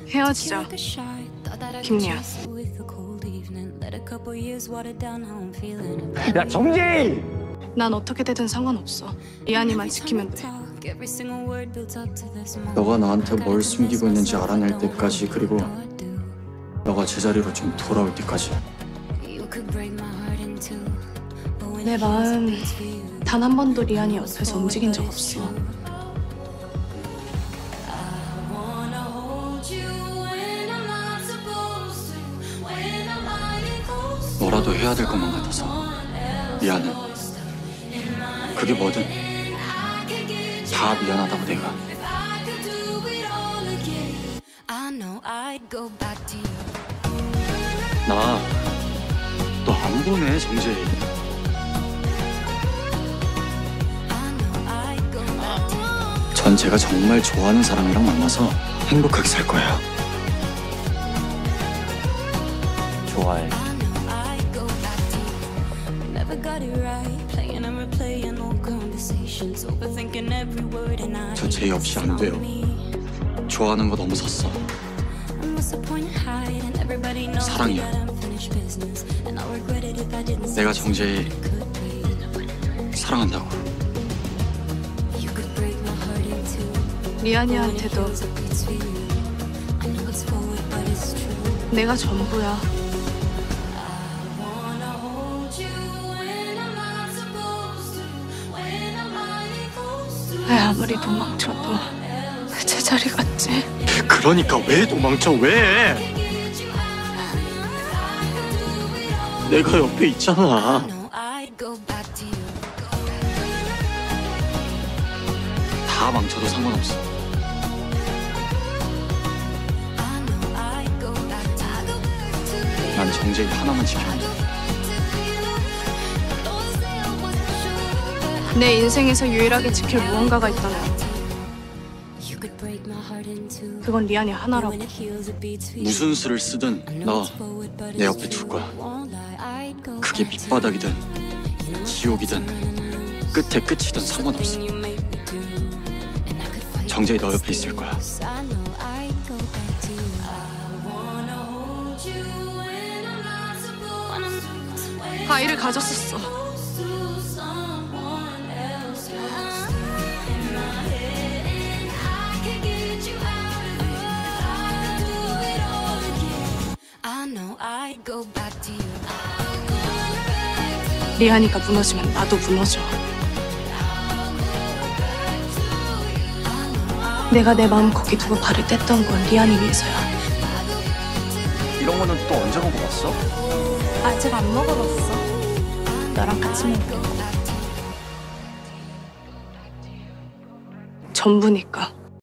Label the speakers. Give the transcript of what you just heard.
Speaker 1: 헤어지자, 김리아.
Speaker 2: 야, 정재희!
Speaker 1: 난 어떻게 되든 상관없어. 리안이만 지키면 돼.
Speaker 3: 너가 나한테 뭘 숨기고 있는지 알아낼 때까지, 그리고 너가 제자리로 좀 돌아올 때까지.
Speaker 1: 내 마음 단 한 번도 리안이 옆에서 움직인 적 없어.
Speaker 3: 뭐라도 해야 될 것만 같아서 미안해. 그게 뭐든 다 미안하다고 내가. 나 너 안 보네, 정재희. 전 제가 정말 좋아하는 사람이랑 만나서 행복하게 살 거예요.
Speaker 2: 좋아해.
Speaker 3: 저 제이 없이 안 돼요. 좋아하는 거 너무 섰어. 사랑이야. 내가 정재희 사랑한다고.
Speaker 1: 리안이한테도 내가 전부야. 왜 아무리 도망쳐도 제자리 같지?
Speaker 3: 그러니까 왜 도망쳐, 왜? 내가 옆에 있잖아. 다 망쳐도 상관없어. 난 정재희 하나만 지켜야 돼.
Speaker 1: 내 인생에서 유일하게 지킬 무언가가 있다면 그건 리안이 하나라고.
Speaker 3: 무슨 수를 쓰든 너 내 옆에 둘 거야. 그게 밑바닥이든 지옥이든 끝에 끝이든 상관없어. 정재희 너 옆에 있을 거야.
Speaker 1: 아이를 가졌었어. 리안이가 무너지면 나도 무너져. 내가 내 마음 거기 두고 발을 뗐던 건 리안이 위해서야.
Speaker 2: 이런 거는 또 언제 먹어봤어?
Speaker 1: 아직 안 먹어봤어. 너랑 같이 먹을게. 전부니까.